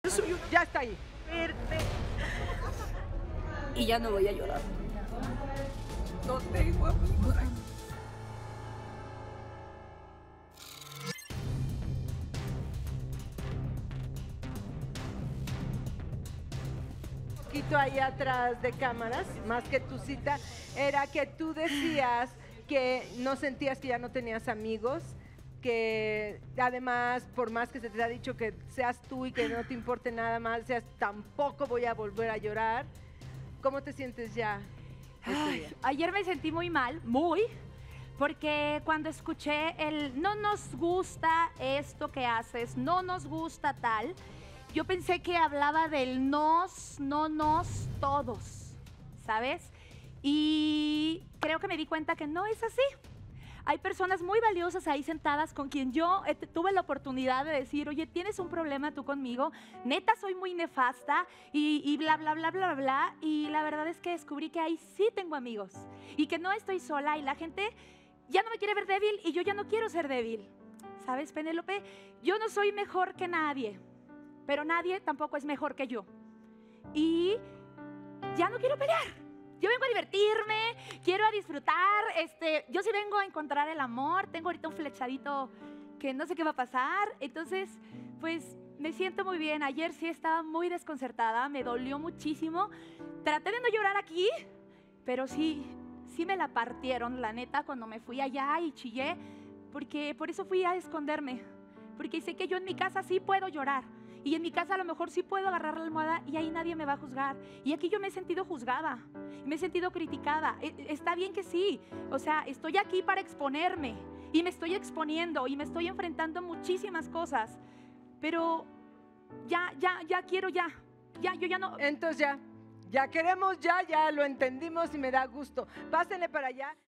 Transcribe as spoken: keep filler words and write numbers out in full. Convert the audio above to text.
Yo soy una... Ya está ahí. Perfecto. Y ya no voy a llorar. No tengo amigos. Un poquito ahí atrás de cámaras, más que tu cita, era que tú decías que no sentías que ya no tenías amigos, que además, por más que se te ha dicho que seas tú y que no te importe nada más, seas tampoco voy a volver a llorar. ¿Cómo te sientes ya? Ay, ayer me sentí muy mal, muy, porque cuando escuché el no nos gusta esto que haces, no nos gusta tal, yo pensé que hablaba del nos, no nos, todos, ¿sabes? Y creo que me di cuenta que no es así. Hay personas muy valiosas ahí sentadas con quien yo eh, tuve la oportunidad de decir, oye, ¿tienes un problema tú conmigo? Neta, soy muy nefasta y, y bla, bla, bla, bla, bla. Y la verdad es que descubrí que ahí sí tengo amigos y que no estoy sola y la gente ya no me quiere ver débil y yo ya no quiero ser débil. ¿Sabes, Penélope? Yo no soy mejor que nadie, pero nadie tampoco es mejor que yo. Y ya no quiero pelear. Yo vengo a divertirme, quiero a disfrutar, este, yo sí vengo a encontrar el amor, tengo ahorita un flechadito que no sé qué va a pasar, entonces, pues, me siento muy bien. Ayer sí estaba muy desconcertada, me dolió muchísimo, traté de no llorar aquí, pero sí, sí me la partieron, la neta, cuando me fui allá y chillé, porque por eso fui a esconderme, porque sé que yo en mi casa sí puedo llorar. Y en mi casa a lo mejor sí puedo agarrar la almohada y ahí nadie me va a juzgar. Y aquí yo me he sentido juzgada, me he sentido criticada. Está bien que sí, o sea, estoy aquí para exponerme y me estoy exponiendo y me estoy enfrentando a muchísimas cosas. Pero ya, ya, ya quiero ya, ya, yo ya no... Entonces ya, ya queremos, ya, ya lo entendimos y me da gusto. Pásenle para allá.